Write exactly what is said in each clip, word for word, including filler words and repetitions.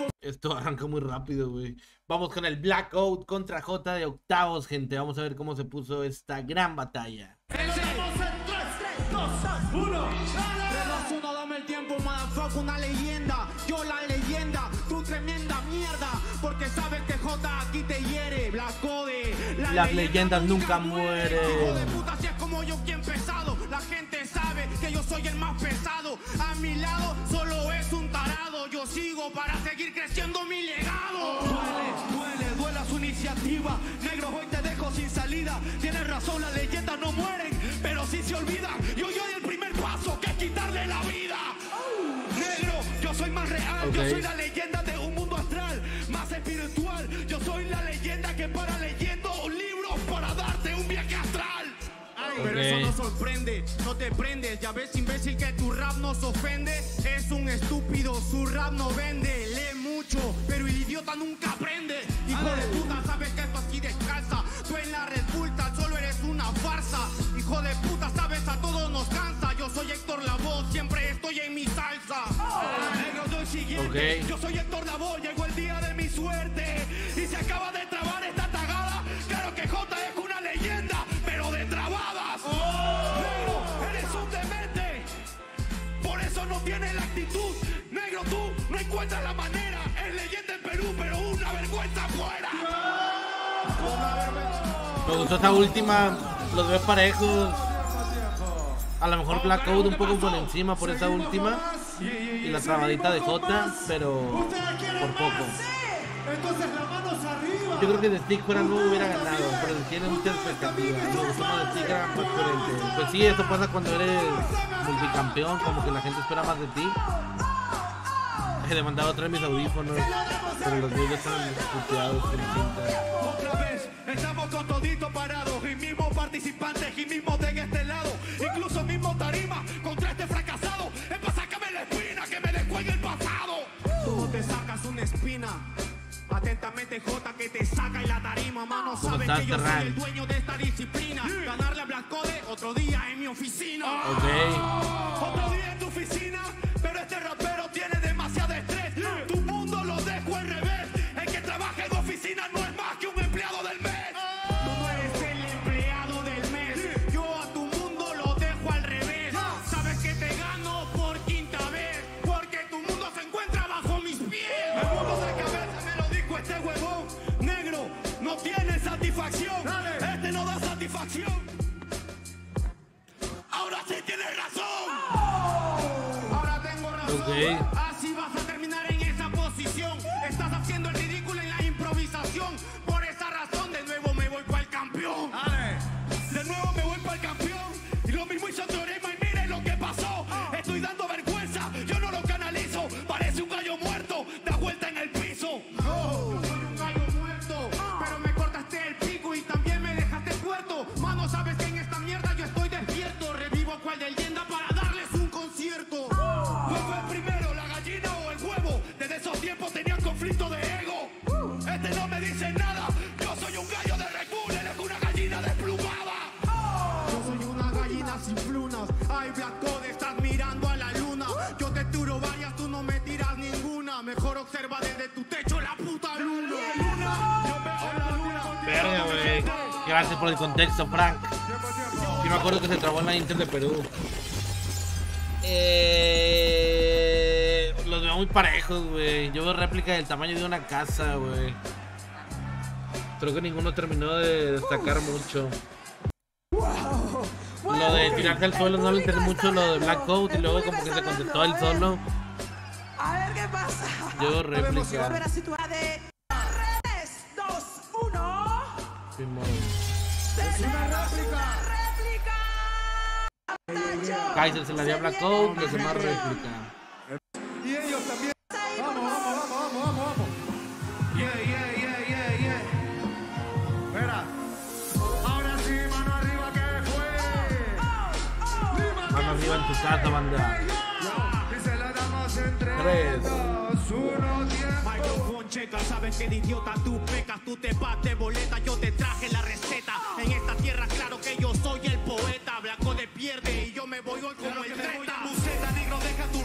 Esto arranca muy rápido, güey. Vamos con el Blackout contra J de octavos, gente. Vamos a ver cómo se puso esta gran batalla. tres, dos, uno. tres, dos, uno, dame el tiempo, motherfucker, una leyenda. Yo la leyenda, tu tremenda mierda. Porque sabes que J aquí te hiere. Blackout, la las leyendas nunca mueren. Hijo de puta, si es como yo quien pesado. La gente sabe que yo soy el más pesado. A mi lado solo es un tarado. Yo sigo para seguir creciendo mi legado. Duele, duele, duele su iniciativa. Negro, hoy te dejo sin salida. Tienes razón, las leyendas no mueren, pero sí se olvidan. Yo doy el primer paso, que es quitarle la vida. Negro, yo soy más real. Okay. Yo soy la leyenda de un mundo astral, más espiritual. Yo soy la leyenda que para leyendo libros para darte un viaje astral. Ay, pero okay. eso no sorprende, no te prendes. Ya ves, imbécil, que tu rap nos ofende. Es un estúpido, su rap no vende. Lee mucho, pero el idiota nunca aprende. Hijo de puta, sabes que esto aquí descalza. Tú en la Red Bull tan solo eres una farsa. Hijo de puta, sabes, a todos nos cansa. Yo soy Héctor Lavoe, siempre estoy en mi salsa. Negro, doy siguiente. Okay. Yo soy Héctor Lavoe, llegó el día de mi suerte. Y se acaba de trabar esta tagada. Claro que J es una leyenda, pero de trabadas. Negro, eres un demente. Por eso no tienes la actitud. Negro, tú no encuentras la manera. Es leyenda en Perú, pero una vergüenza afuera. Me gustó esta última. Los veo parejos. A lo mejor Blackout un poco por encima por esa última. Y la trabadita de J, pero por poco. Yo creo que The Stick fuera no hubiera ganado, pero tiene mucha expectativa. Me gustó más The Stick, era más coherente. Pues sí, eso pasa cuando eres multicampeón, como que la gente espera más de ti. Le mandaba otra de mis audífonos, pero los míos ya están puteados con cinta. Otra vez, estamos con todito parados. Y mismo participantes, y mismo de este lado. Incluso mismo tarima contra este fracasado. Es para sacarme la espina, que me descuelgue el pasado. ¿Cómo te sacas una espina? Atentamente J, que te saca en la tarima. Mano, sabes que yo soy el dueño de esta disciplina. Ganarle a Blackout otro día en mi oficina. Ok. Otro día en tu oficina, pero este rapero tiene demasiado estrés. Tu mundo lo dejo al revés. El que trabaja en oficina no es más que un empleado del mes. Tú no eres el empleado del mes. Yo a tu mundo lo dejo al revés. Sabes que te gano por quinta vez, porque tu mundo se encuentra bajo mis pies. El mundo de cabeza me lo dijo este huevón. Negro, no tiene satisfacción. Este no da satisfacción. Ahora sí tienes razón. Ahora tengo razón. Okay. Así vas a terminar en esa posición. Estás haciendo el ridículo en la improvisación. Por esa razón de nuevo me voy para el campeón. De nuevo me voy para el campeón. Y lo mismo hizo Teorema y mire lo que pasó. Estoy dando vergüenza, yo no lo canalizo. Parece un gallo muerto, da vuelta en el piso. No, soy un gallo muerto, pero me cortaste el pico y también me dejaste puerto. Mano, sabes que en esta mierda yo estoy despierto. Revivo a cual de leyenda para darles un concierto. ¿Cuál fue el primero, la gallina o el huevo? Desde esos tiempos tenían conflicto de ego. Este no me dice nada. Yo soy un gallo de Red Bull, él es una gallina desplumada. Yo soy una gallina sin plumas. Ay, Blackout, estás mirando a la luna. Yo te tiro varias, tú no me tiras ninguna. Mejor observa desde tu techo la puta luna. Luna, yo veo la luna. Verga, güey. Gracias por el contexto, Frank. Yo me acuerdo que se trabó en la Inter de Perú. Eh, los veo muy parejos, güey. Yo veo réplica del tamaño de una casa, güey. Creo que ninguno terminó de destacar mucho. Lo de tirarse al suelo no le entendí mucho, lo de Blackout, y luego como que se contestó él solo. A ver qué pasa. Yo Volver réplica. a situar de tres, dos, uno. Simón. Es una réplica. réplica. Kaiser se la dio a Blackout, los demás réplica. Y ellos también. Vamos, vamos, vamos, vamos, vamos, vamos. Yeah, yeah, yeah, yeah, yeah. Espera. Ahora sí, mano arriba, ¿qué fue? Mano arriba en tu casa, banda. Y se la damos entre Tres. dos, uno, diez. Microphone checa, sabes que de idiota tú pecas, tú te vas de boleta, yo te traje la receta. En esta tierra, claro que yo soy el poeta. Blackout de pierde y yo me voy hoy como el treinta. Museta, negro, deja tu rama.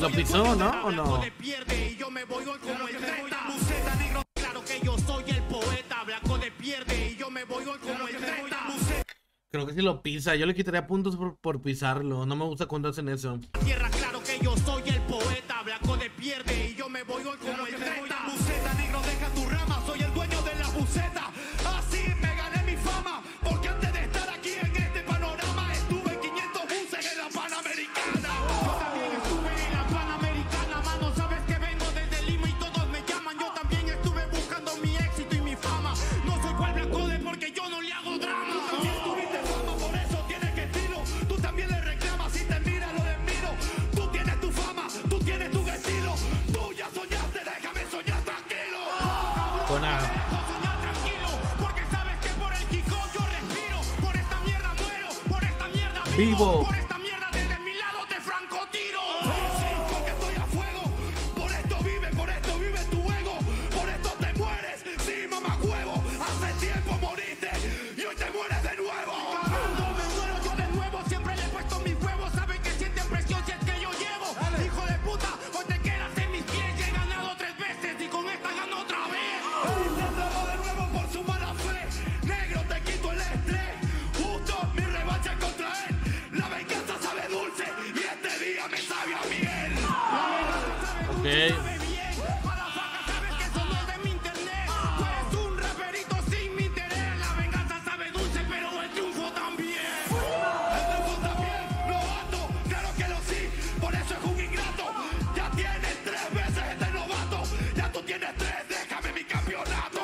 ¿Lo pisó, no? ¿O no? Pierde y yo me voy hoy como el treinta. Buceta negro, claro que yo soy el poeta. Blanco de pierde y yo me voy hoy como el treinta. Creo que si lo pisa, yo le quitaría puntos por, por pisarlo. No me gusta cuando hacen eso. Tierra, claro que yo soy el poeta. Blanco de pierde y yo me voy hoy como el treinta. Buceta negro, deja tu rama. Soy el dueño de la buceta. Así me gané mi fama. Porque antes de estar aquí en este panorama estuve en quinientos buses en la Panamericana. Yo también estuve en la Panamericana, mano. Sabes que vengo desde Lima y todos me llaman. Yo también estuve buscando mi éxito y mi fama. No soy cual Blanco de porque yo no le hago drama. Si tuviste fama, por eso tienes que estilo. Tú también le reclamas si te mira lo desmiro. Tú tienes tu fama, tú tienes tu estilo. Tú ya soñaste, déjame soñar tranquilo. Con A. Soñar tranquilo, porque sabes que por el Kiko yo respiro. Por esta mierda muero, por esta mierda vivo. Vivo. Por esta mierda desde mi lado te francotiro. Sí, porque estoy a fuego. Por esto vive, por esto vive tu ego. Por esto te mueres, sí, mamá huevo. Hace tiempo moriste y hoy te mueres de nuevo. Cuando me muero yo de nuevo, siempre le he puesto mis huevos. Saben que sienten presión si es que yo llevo. Hijo de puta, hoy te quedas en mis pies. Ya he ganado tres veces y con esta gano otra vez. Inténtalo de nuevo por su mala fe. Negro, te quito el estrés. Justo mi revancha contra él. La venganza sabe dulce y este día me sabe a miel. Ok. Sabe bien, motherfucker, sabes que eso no es de mi internet. Tú eres un raperito sin mi interés. La venganza sabe dulce, pero el triunfo también. El triunfo también, novato, claro que lo sí. Por eso es un ingrato. Ya tienes tres veces este novato. Ya tú tienes tres, déjame mi campeonato.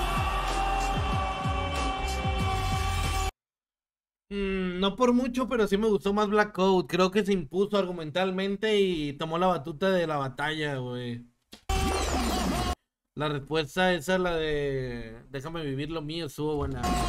Mm, no por mucho, pero sí me gustó más Black Coat. Creo que se impuso argumentalmente y tomó la batuta de la batalla, güey. La respuesta esa, la de déjame vivir lo mío, estuvo buena. ¡Madre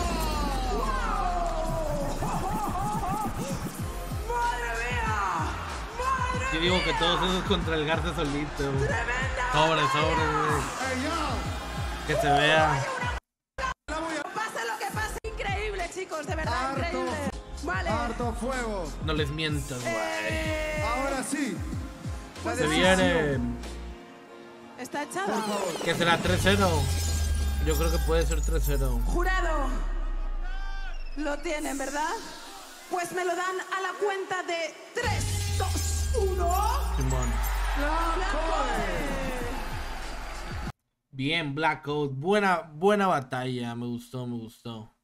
mía! ¡Madre Yo digo que todos esos contra el Garza solito, güey. tremenda! Sobre, sobre, güey. Que se vea. Pase lo que pase, increíble, chicos, de verdad, Harto, increíble. Vale. harto fuego. No les mientas, güey. Eh, Ahora sí. La Se decisión. viene. Está echada. Por favor. Que será tres cero. Yo creo que puede ser tres cero. Jurado, lo tienen, ¿verdad? Pues me lo dan a la cuenta de tres, dos, uno. Simón. Blanco. Bien, Black Coat. Buena, buena batalla. Me gustó, me gustó.